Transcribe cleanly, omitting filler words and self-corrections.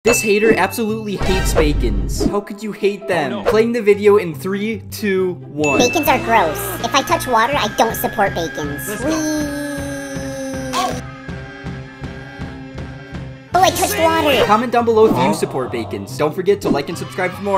This hater absolutely hates bacons. How could you hate them? Oh, no. Playing the video in 3, 2, 1. Bacons are gross. If I touch water, I don't support bacons. Oh, I touched water. Comment down below if you support bacons. Don't forget to like and subscribe for more.